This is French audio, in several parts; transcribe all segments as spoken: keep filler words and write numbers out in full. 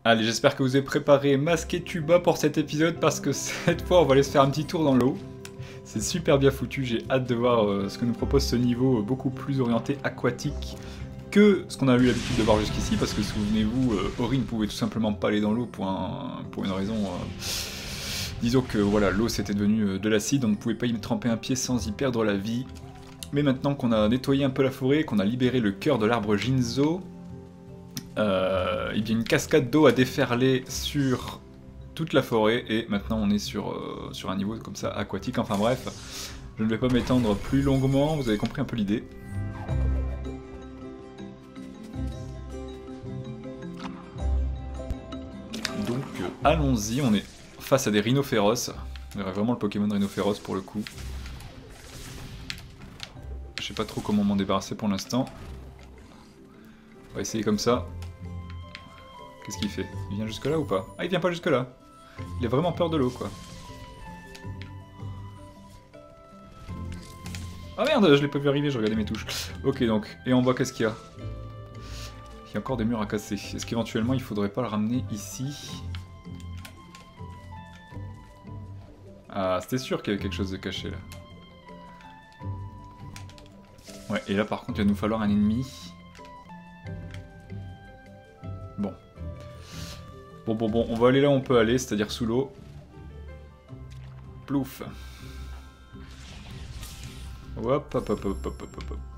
Allez, j'espère que vous avez préparé masque et tuba pour cet épisode parce que cette fois on va aller se faire un petit tour dans l'eau. C'est super bien foutu, j'ai hâte de voir euh, ce que nous propose ce niveau euh, beaucoup plus orienté aquatique que ce qu'on a eu l'habitude de voir jusqu'ici, parce que souvenez-vous, euh, Ori ne pouvait tout simplement pas aller dans l'eau pour, un, pour une raison... Euh, disons que voilà, l'eau c'était devenu euh, de l'acide, on ne pouvait pas y tremper un pied sans y perdre la vie. Mais maintenant qu'on a nettoyé un peu la forêt, qu'on a libéré le cœur de l'arbre Jinzo, euh, il y a une cascade d'eau à déferler sur toute la forêt, et maintenant on est sur, euh, sur un niveau comme ça aquatique. Enfin bref, je ne vais pas m'étendre plus longuement, vous avez compris un peu l'idée. Donc euh, allons-y, on est face à des rhinophéros. On dirait vraiment le Pokémon rhinophéros pour le coup. Je sais pas trop comment m'en débarrasser pour l'instant. On va essayer comme ça. Qu'est-ce qu'il fait? Il vient jusque là ou pas? Ah, il vient pas jusque là. Il a vraiment peur de l'eau, quoi. Ah merde, je l'ai pas vu arriver, je regardais mes touches. Ok, donc, et en bas, qu'est-ce qu'il y a? Il y a encore des murs à casser. Est-ce qu'éventuellement, il faudrait pas le ramener ici? Ah, c'était sûr qu'il y avait quelque chose de caché, là. Ouais, et là, par contre, il va nous falloir un ennemi. Bon. Bon, bon, bon, on va aller là où on peut aller, c'est-à-dire sous l'eau. Plouf. Hop, hop, hop, hop, hop, hop, hop.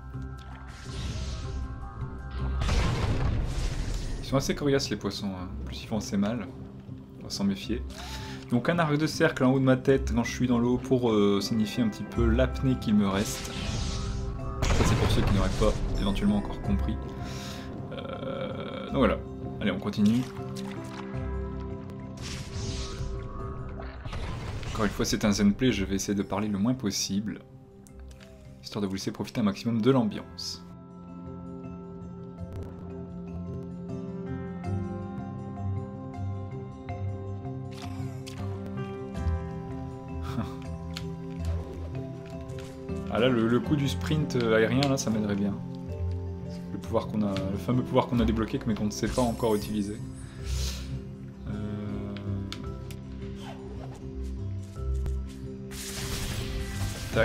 Ils sont assez coriaces les poissons, hein. En plus ils font assez mal. On va s'en méfier. Donc un arc de cercle en haut de ma tête quand je suis dans l'eau pour euh, signifier un petit peu l'apnée qu'il me reste. Ça c'est pour ceux qui n'auraient pas éventuellement encore compris. Euh, donc voilà. Allez, on continue. Encore une fois, c'est un zen play, je vais essayer de parler le moins possible, histoire de vous laisser profiter un maximum de l'ambiance. Ah là, le, le coup du sprint aérien, là, ça m'aiderait bien. Le pouvoir qu'on a, le fameux pouvoir qu'on a débloqué, mais qu'on ne sait pas encore utiliser. Tac.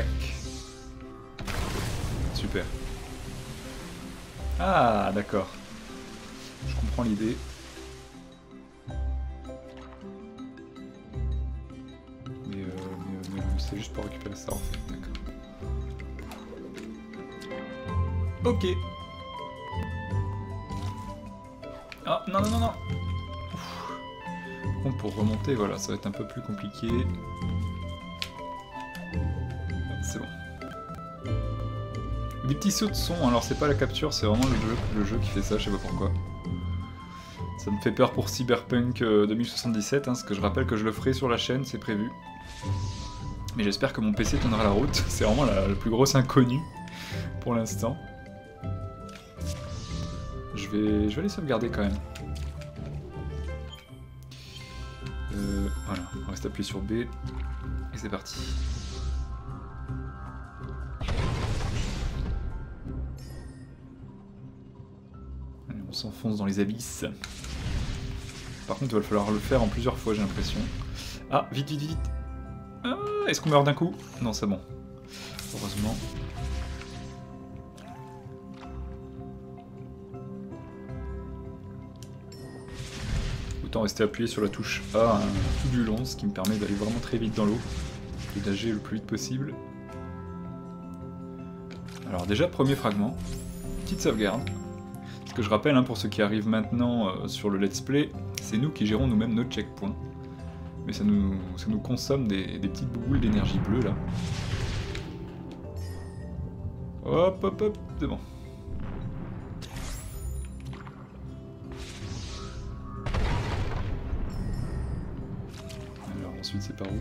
Super. Ah, d'accord. Je comprends l'idée. Mais, euh, mais, mais c'est juste pour récupérer ça en fait, d'accord. Ok. Ah, non, non, non, non. Ouf. Par contre, pour remonter, voilà, ça va être un peu plus compliqué. C'est bon. Des petits sauts de son, alors c'est pas la capture, c'est vraiment le jeu, le jeu qui fait ça, je sais pas pourquoi. Ça me fait peur pour Cyberpunk deux mille soixante-dix-sept, hein, parce que je rappelle que je le ferai sur la chaîne, c'est prévu. Mais j'espère que mon P C tiendra la route, c'est vraiment la, la plus grosse inconnue pour l'instant. Je vais, je vais aller sauvegarder quand même. Euh, voilà, on reste appuyé sur B, et c'est parti. On s'enfonce dans les abysses. Par contre, il va falloir le faire en plusieurs fois, j'ai l'impression. Ah, vite, vite, vite. Ah, est-ce qu'on meurt d'un coup? Non, c'est bon. Heureusement. Autant rester appuyé sur la touche A hein, tout du long, ce qui me permet d'aller vraiment très vite dans l'eau. Et d'agir le plus vite possible. Alors déjà, premier fragment. Petite sauvegarde. Que je rappelle, hein, pour ceux qui arrivent maintenant euh, sur le let's play, c'est nous qui gérons nous-mêmes nos checkpoints. Mais ça nous, ça nous consomme des, des petites boules d'énergie bleue là. Hop hop hop, c'est bon. Alors ensuite c'est par où?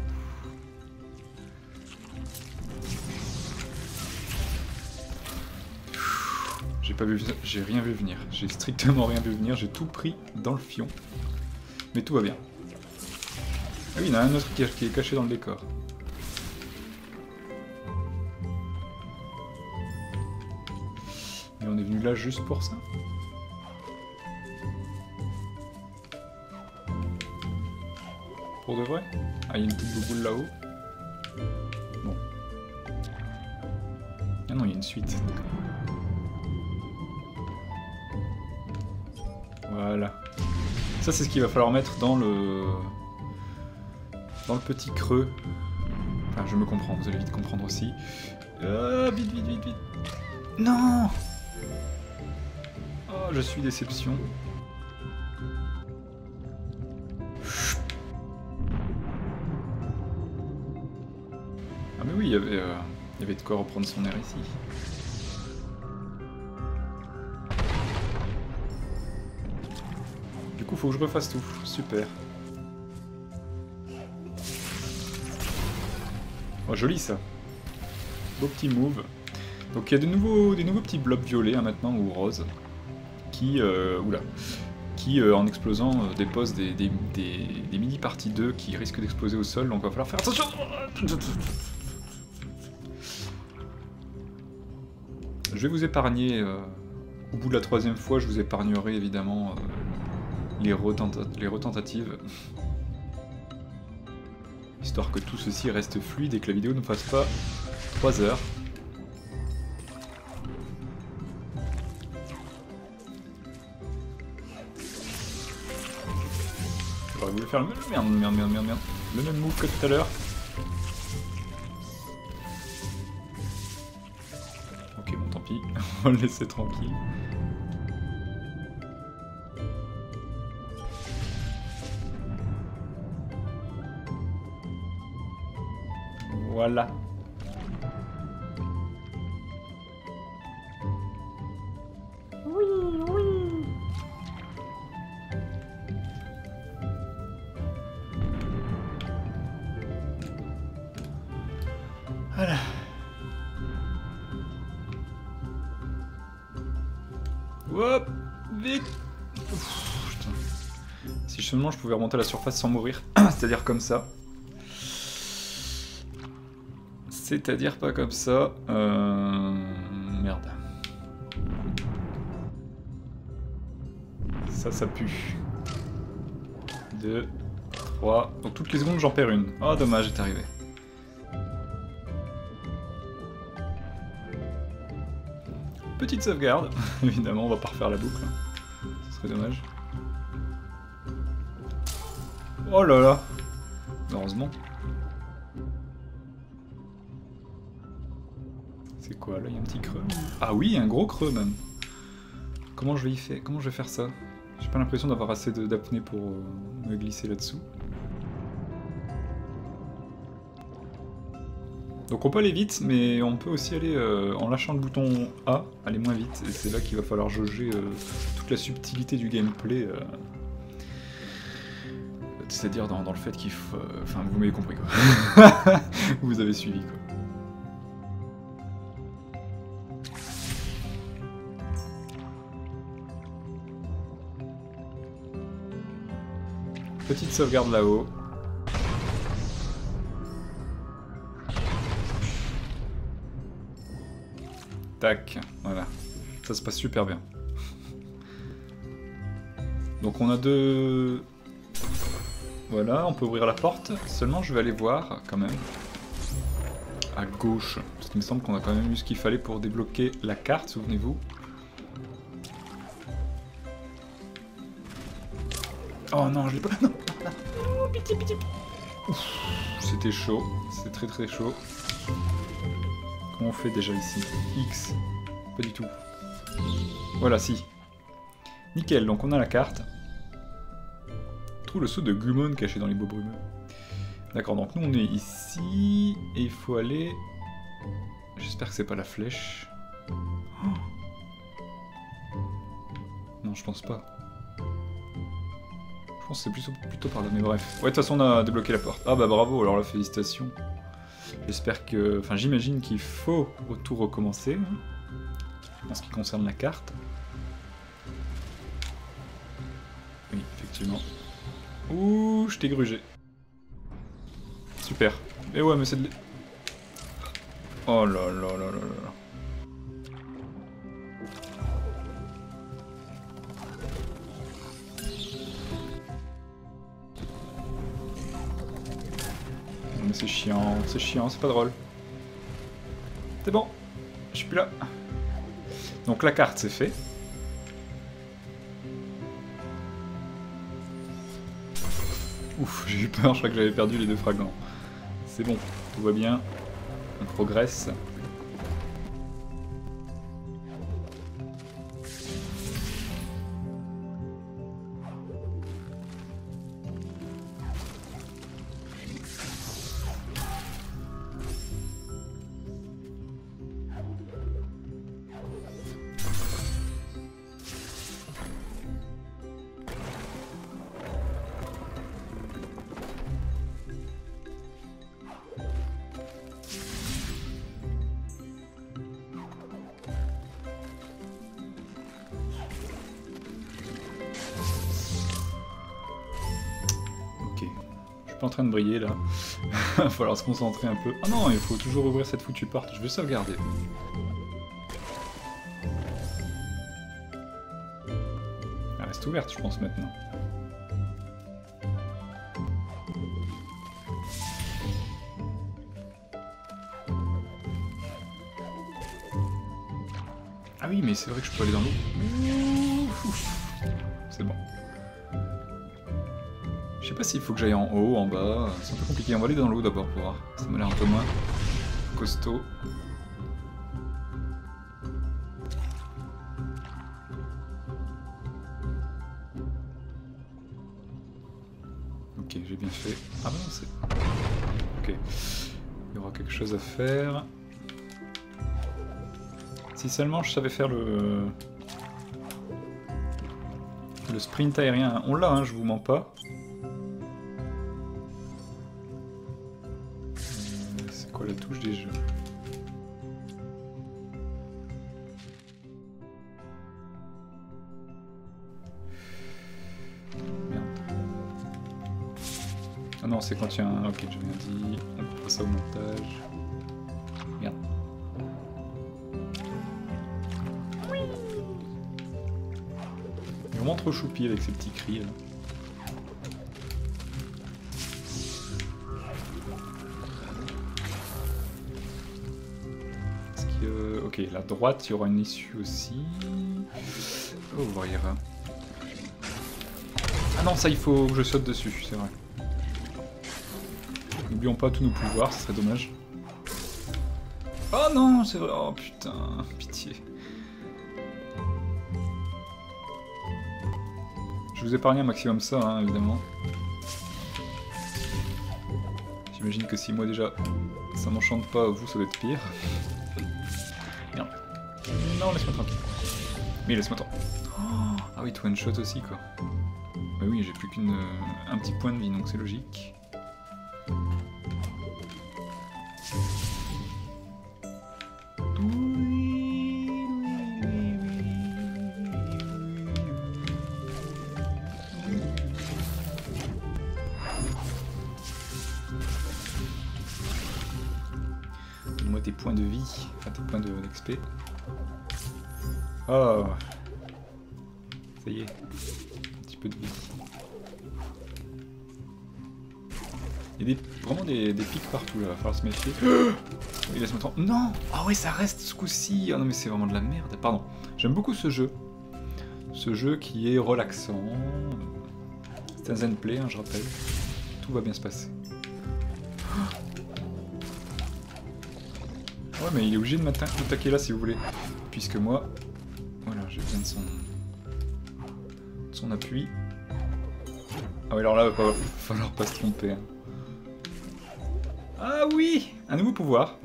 J'ai pas vu, j'ai rien vu venir. J'ai strictement rien vu venir. J'ai tout pris dans le fion. Mais tout va bien. Ah oui, il y en a un autre qui est caché dans le décor. Mais on est venu là juste pour ça. Pour de vrai? Ah, il y a une petite bouboule là-haut. Bon. Ah non, il y a une suite. Voilà. Ça, c'est ce qu'il va falloir mettre dans le... dans le petit creux. Enfin, je me comprends, vous allez vite comprendre aussi. Ah, vite, vite, vite, vite. Non! Oh, je suis déception. Ah mais oui, il y avait, euh, il y avait de quoi reprendre son air ici. Du coup, faut que je refasse tout. Super. Oh, joli ça. Beau petit move. Donc il y a de nouveaux, des nouveaux petits blobs violets hein, maintenant, ou roses, qui, euh, oula, qui euh, en explosant, euh, déposent des, des, des, des mini-parties d'eux qui risquent d'exploser au sol, donc il va falloir faire attention. Je vais vous épargner, euh, au bout de la troisième fois, je vous épargnerai évidemment euh, les, retenta les retentatives. Histoire que tout ceci reste fluide et que la vidéo ne fasse pas trois heures. J'aurais voulu faire le même... Merde, merde, merde, merde, merde. Le même move que tout à l'heure. Ok, bon, tant pis. On va le laisser tranquille. Voilà. Oui, oui. Voilà. Hop, vite. Ouf, putain. Si seulement je pouvais remonter à la surface sans mourir, c'est-à-dire comme ça. C'est-à-dire pas comme ça. Euh... Merde. Ça, ça pue. Deux, trois. Donc toutes les secondes, j'en perds une. Oh, dommage, j'étais arrivé. Petite sauvegarde. Évidemment, on va pas refaire la boucle. Ce serait dommage. Oh là là. Heureusement. C'est quoi là? Il y a un petit creux. Ah oui, un gros creux même. Comment je vais y faire? Comment je vais faire ça? J'ai pas l'impression d'avoir assez d'apnée pour euh, me glisser là-dessous. Donc on peut aller vite, mais on peut aussi aller euh, en lâchant le bouton A, aller moins vite. Et c'est là qu'il va falloir jauger euh, toute la subtilité du gameplay. Euh, C'est-à-dire dans, dans le fait qu'il faut... Euh, enfin, vous m'avez compris quoi. Vous avez suivi quoi. Petite sauvegarde là-haut. Tac, voilà. Ça se passe super bien. Donc on a deux... Voilà, on peut ouvrir la porte. Seulement je vais aller voir quand même. À gauche. Parce qu'il me semble qu'on a quand même eu ce qu'il fallait pour débloquer la carte, souvenez-vous. Oh non, je l'ai pas... Non, non. Oh, pitié, pitié. C'était chaud, c'est très très chaud. Comment on fait déjà ici? X. Pas du tout. Voilà, si. Nickel, donc on a la carte. Trouve le saut de Gumon caché dans les beaux brumeux. D'accord, donc nous on est ici. Et il faut aller... J'espère que c'est pas la flèche. Oh. Non, je pense pas. Je pense que c'est plutôt, plutôt par là, mais bref. Ouais, de toute façon, on a débloqué la porte. Ah bah bravo, alors là, félicitations. J'espère que... Enfin, j'imagine qu'il faut tout recommencer, hein, en ce qui concerne la carte. Oui, effectivement. Ouh, je t'ai grugé. Super. Mais ouais, mais c'est de... Oh là là là là là. c'est chiant, c'est chiant, c'est pas drôle. C'est bon, je suis plus là. Donc la carte c'est fait. Ouf, j'ai eu peur, je crois que j'avais perdu les deux fragments. C'est bon, tout va bien, on progresse. En train de briller là. Il va falloir se concentrer un peu. Ah non, il faut toujours ouvrir cette foutue porte. Je vais sauvegarder. Elle reste ouverte, je pense, maintenant. Ah oui, mais c'est vrai que je peux aller dans l'eau. C'est bon. Je sais pas s'il faut que j'aille en haut, en bas, c'est un peu compliqué, on va aller dans l'eau d'abord pour voir, ça m'a l'air un peu moins costaud. Ok, j'ai bien fait. Ah bah non, c'est... Ok, il y aura quelque chose à faire. Si seulement je savais faire le... Le sprint aérien, on l'a, hein, je vous mens pas. La touche des jeux. Merde. Ah non, c'est quand il y a un... Ok, j'ai bien dit. On passe ça au montage. Merde. Il est vraiment trop choupi avec ses petits cris là. Ok, la droite, il y aura une issue aussi. Oh, ouvrir. Ah non, ça, il faut que je saute dessus, c'est vrai. N'oublions pas tous nos pouvoirs, ce serait dommage. Oh non, c'est vrai. Oh putain, pitié. Je vous épargne un maximum ça, hein, évidemment. J'imagine que si moi déjà, ça m'enchante pas, vous, ça va être pire. Merde. Non, laisse-moi tranquille. Mais laisse-moi tranquille. Oh, ah oui, one shot aussi, quoi. Bah oui, j'ai plus qu'un euh, petit point de vie, donc c'est logique. Donne-moi tes points de vie, enfin tes points d'X P. Oh, ça y est, un petit peu de vie. Il y a des, vraiment des, des pics partout là, il va falloir se méfier. Et laisse-moi tranquille. Non. Ah ouais, ça reste ce coup-ci. Ah non mais c'est vraiment de la merde. Pardon. J'aime beaucoup ce jeu. Ce jeu qui est relaxant. C'est un zen play, hein, je rappelle. Tout va bien se passer. Ouais mais il est obligé de m'attaquer là si vous voulez. Puisque moi, voilà, j'ai besoin de son, de son appui. Ah ouais, alors là, il va falloir pas se tromper. Hein. Ah oui, un nouveau pouvoir.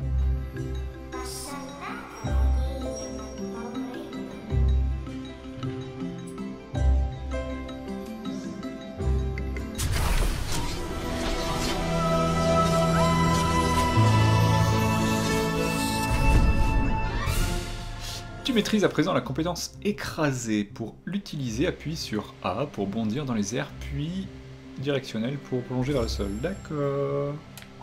Tu maîtrises à présent la compétence écraser. Pour l'utiliser, appuie sur A pour bondir dans les airs, puis directionnel pour plonger vers le sol. D'accord.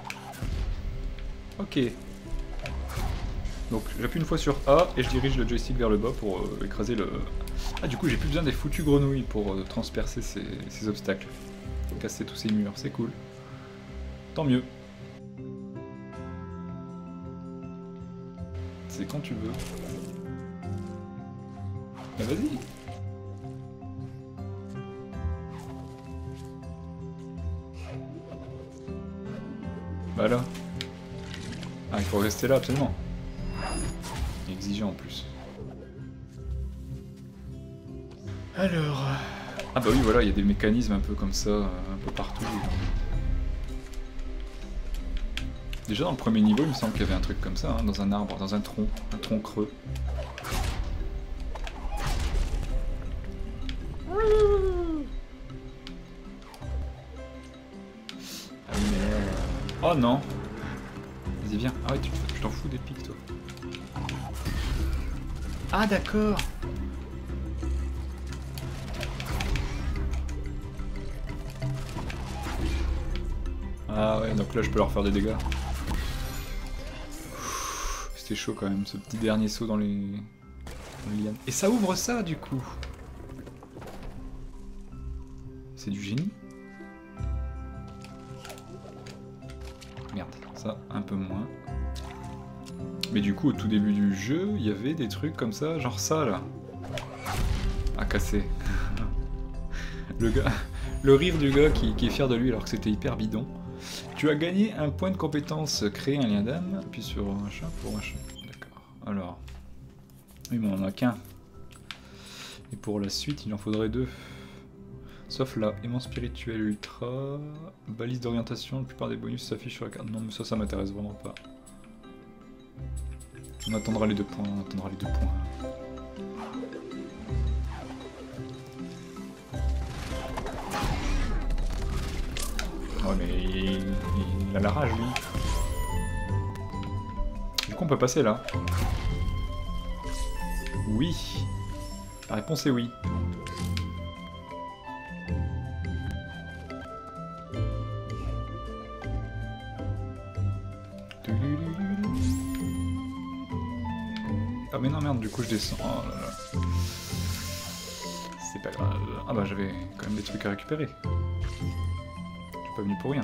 Ok. Donc j'appuie une fois sur A et je dirige le joystick vers le bas pour euh, écraser le... Ah du coup j'ai plus besoin des foutues grenouilles pour euh, transpercer ces, ces obstacles. Casser tous ces murs, c'est cool. Tant mieux. c'est quand tu veux. Bah vas-y. Bah là. Ah, il faut rester là absolument. Exigeant en plus. Alors... Ah bah oui, voilà, il y a des mécanismes un peu comme ça, un peu partout. Déjà dans le premier niveau, il me semble qu'il y avait un truc comme ça, hein, dans un arbre, dans un tronc, un tronc creux. Ah oui, mais là... Oh non! Vas-y, viens. Ah ouais, tu je t'en fous des pics, toi. Ah d'accord! Ah ouais, donc là je peux leur faire des dégâts. C'était chaud quand même, ce petit dernier saut dans les... dans les lianes. Et ça ouvre ça du coup. C'est du génie. Merde, ça un peu moins. Mais du coup au tout début du jeu, il y avait des trucs comme ça, genre ça là. À casser. Le gars... Le rire du gars qui, qui est fier de lui alors que c'était hyper bidon. Tu as gagné un point de compétence, créer un lien d'âme, puis sur machin pour machin. D'accord. Alors. Oui, mais on en a qu'un. Et pour la suite, il en faudrait deux. Sauf là, aimant spirituel ultra, balise d'orientation, la plupart des bonus s'affichent sur la carte. Non, mais ça, ça m'intéresse vraiment pas. On attendra les deux points, on attendra les deux points. Ouais mais il, il a la rage lui. Du coup on peut passer là. Oui. La réponse est oui. Ah mais non merde, du coup je descends. Oh là là. C'est pas grave. Ah bah j'avais quand même des trucs à récupérer. Pas venu pour rien.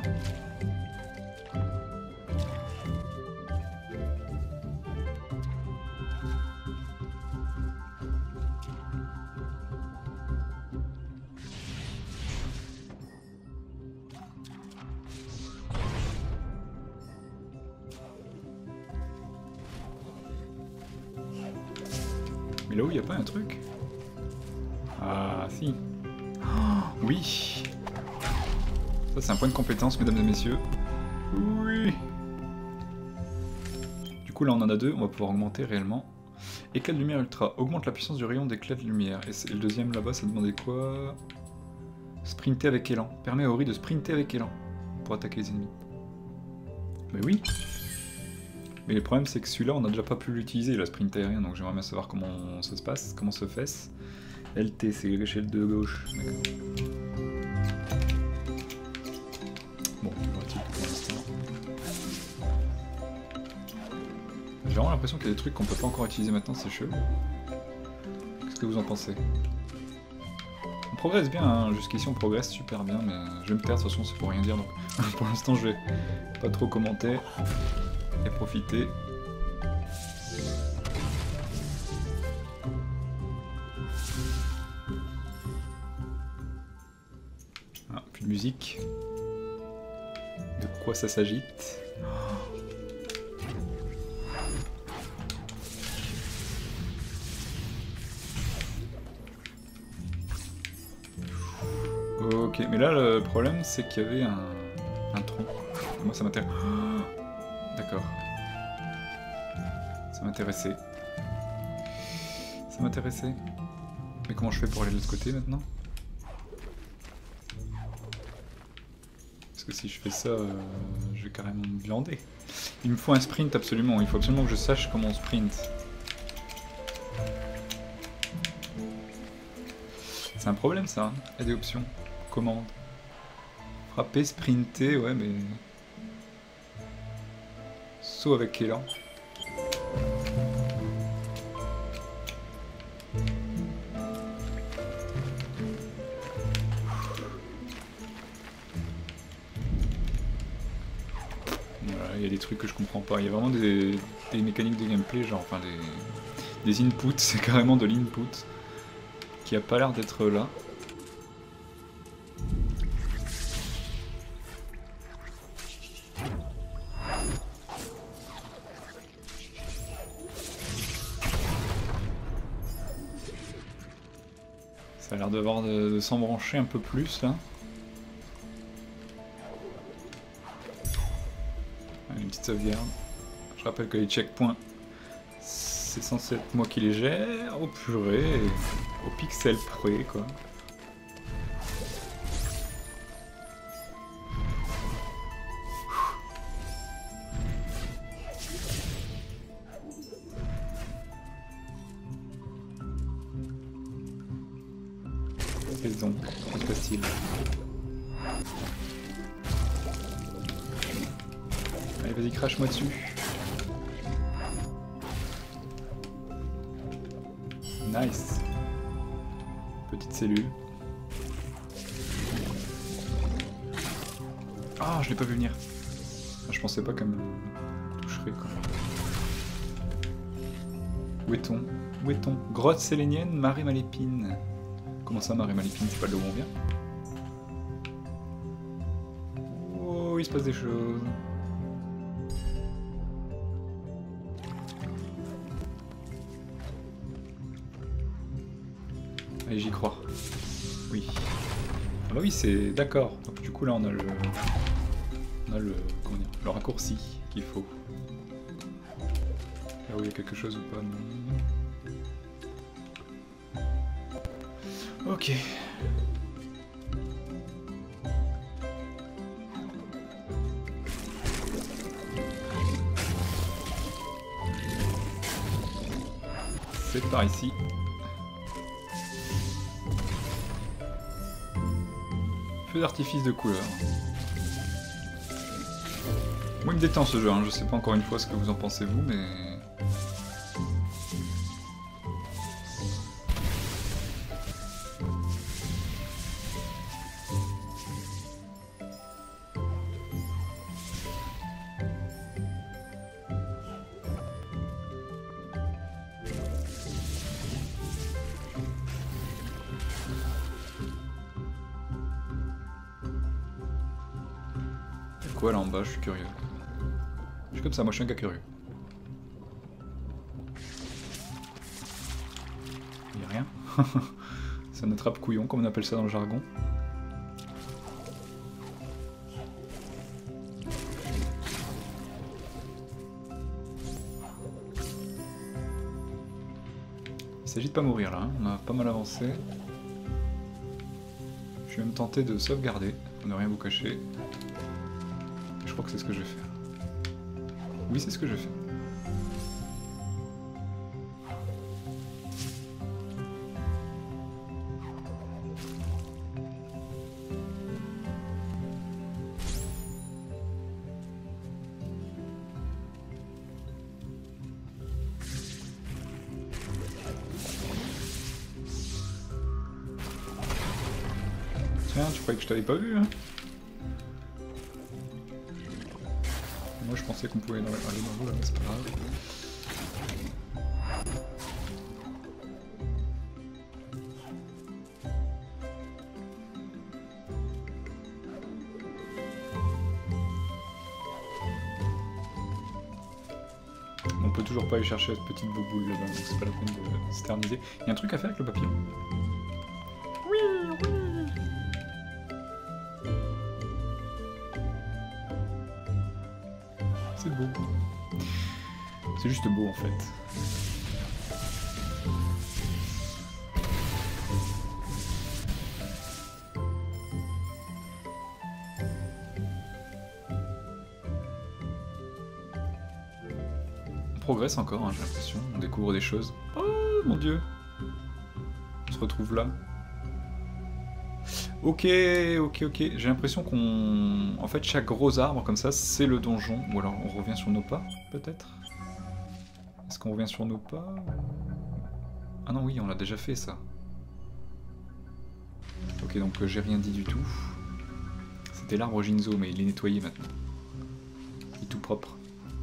Mais là où il n'y a pas un truc? Ah si. Oh, oui. Ça c'est un point de compétence, mesdames et messieurs. Oui. Du coup là on en a deux, on va pouvoir augmenter réellement. Éclat de lumière ultra, augmente la puissance du rayon d'éclat de lumière. Et, et le deuxième là-bas, ça demandait quoi? Sprinter avec élan. Permet à Ori de sprinter avec élan pour attaquer les ennemis. Mais oui. Mais le problème c'est que celui-là on n'a déjà pas pu l'utiliser, la sprint aérien, donc j'aimerais bien savoir comment ça se passe, comment ça se fait. L T, c'est l'échelle de gauche. D'accord. Bon, on va pour l'instant. J'ai vraiment l'impression qu'il y a des trucs qu'on peut pas encore utiliser maintenant, c'est chelou. Qu'est-ce que vous en pensez? On progresse bien, hein. Jusqu'ici on progresse super bien, mais je vais me taire, de toute façon c'est pour rien dire, donc pour l'instant je vais pas trop commenter et profiter. Ah, plus de musique. De quoi ça s'agite? Ok, mais là le problème c'est qu'il y avait un, un tronc. Moi ça m'intéresse. Oh, d'accord. Ça m'intéressait. Ça m'intéressait. Mais comment je fais pour aller de l'autre côté maintenant? Parce que si je fais ça, euh, je vais carrément me viander. Il me faut un sprint absolument, il faut absolument que je sache comment on sprint. C'est un problème ça, hein. Il y a des options. Commande. Frapper, sprinter, ouais mais... Saut avec élan. Voilà, Il y a des trucs que je comprends pas. Il y a vraiment des, des mécaniques de gameplay, genre enfin des, des inputs, c'est carrément de l'input qui a pas l'air d'être là. Ça a l'air d'avoir de, de s'embrancher un peu plus là. Une petite sauvegarde. Je rappelle que les checkpoints, c'est censé être moi qui les gère. Oh purée, au pixel près quoi. Saison, c'est facile. Allez, vas-y, crache-moi dessus. Nice. Petite cellule. Ah, je l'ai pas vu venir. Je pensais pas qu'elle me toucherait quoi. Où est-on? Où est-on? Grotte sélénienne, marée malépine. Comment ça, marée malépine? C'est pas de là où on vient? Oh, il se passe des choses. Allez, j'y crois. Oui. Ah bah oui, c'est... D'accord. Donc du coup, là, on a le... On a le... Comment dire? Le raccourci qu'il faut. Là où il y a quelque chose ou pas, non. Ok. C'est par ici. Feu d'artifice de couleur. Moi il me détend ce jeu, hein. Je sais pas encore une fois ce que vous en pensez vous, mais... Quoi là en bas, je suis curieux. Je suis comme ça, moi je suis un gars curieux. Il y a rien. C'est un attrape-couillon comme on appelle ça dans le jargon. Il s'agit de pas mourir là, hein. On a pas mal avancé. Je suis même tenté de sauvegarder, pour ne rien vous cacher. Je crois que c'est ce que je vais faire. Oui, c'est ce que je vais faire. Tiens, tu croyais que je t'avais pas vu, hein? Moi je pensais qu'on pouvait aller dans l'eau là, mais c'est pas grave. On peut toujours pas aller chercher cette petite bouboule là-bas, donc c'est pas la peine de s'éterniser. Il y a un truc à faire avec le papillon. Oui, oui. C'est beau. C'est juste beau en fait. On progresse encore, hein, j'ai l'impression. On découvre des choses. Oh mon dieu. On se retrouve là. Ok, ok, ok. J'ai l'impression qu'on... En fait, chaque gros arbre comme ça, c'est le donjon. Ou alors on revient sur nos pas, peut-être? Est-ce qu'on revient sur nos pas? Ah non, oui, on l'a déjà fait, ça. Ok, donc euh, j'ai rien dit du tout. C'était l'arbre Jinzo, mais il est nettoyé maintenant. Et tout. propre.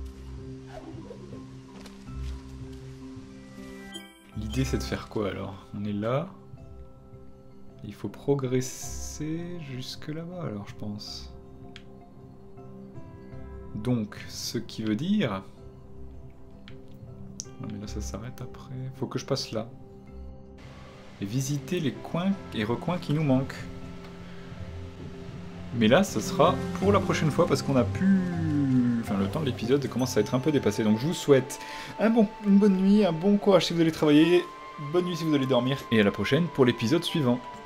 L'idée c'est de faire quoi alors? On est là. Il faut progresser jusque là-bas alors je pense. Donc, ce qui veut dire... Non mais là ça s'arrête après. Faut que je passe là. Et visiter les coins et recoins qui nous manquent. Mais là, ce sera pour la prochaine fois parce qu'on a pu... Enfin, le temps de l'épisode commence à être un peu dépassé. Donc je vous souhaite un bon... une bonne nuit, un bon courage si vous allez travailler, bonne nuit si vous allez dormir, et à la prochaine pour l'épisode suivant.